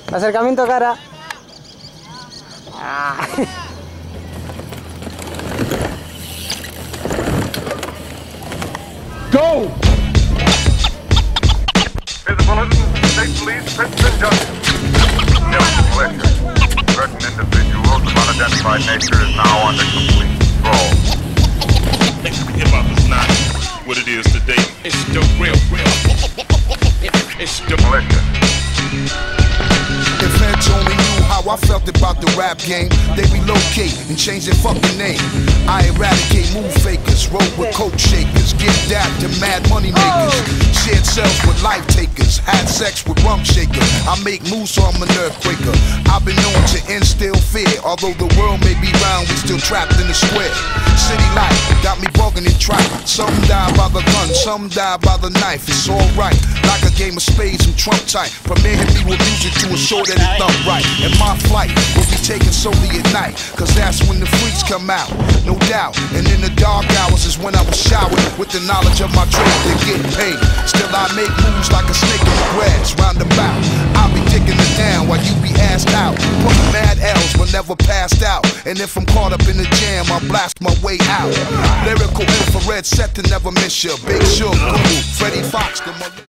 Acercamiento cara. Go! Bulletin, State Police, Princeton Junction. Militia. Certain individuals of unidentified nature is now under complete control. Hip-hop is not what it is today. It's the real. It's the Militia. If heads only knew how I felt about the rap game, they relocate and change their fucking name. I eradicate move fakers, roll with coke shakers, give that to mad money makers. Shared cells with life takers, had sex with rum shakers. I make moves so I'm a nerve breaker. I've been known to instill fear, although the world may be round, we still trapped in the square. City life got me bugging and tripe. Some die by the gun, some die by the knife. It's alright, like a game of spades and trump tight. Premier hit me with music to assure that it thump right. And my flight will be taken solely at night, cause that's when the freaks come out, no doubt. And in the dark hours is when I was showered with the knowledge of my trade to get paid. Still I make moves like a snake in the grass, roundabout. I'll be digging it down while you be assed out. Putting mad L's but never passed out. And if I'm caught up in the jam, I'll blast my way out. Lyrical infrared set to never miss you. Big Shug, Guru, Freddie Fox, the mother.